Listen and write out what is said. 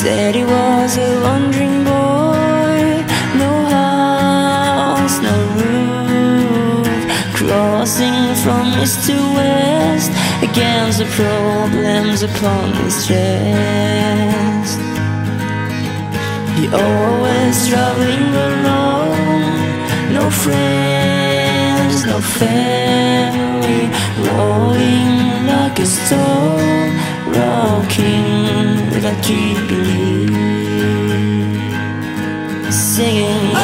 Said he was a wandering boy, no house, no roof, crossing from east to west against the problems upon his chest. He always traveling alone, no friends, no family, rolling like a stone, rocking like a jubilee, singing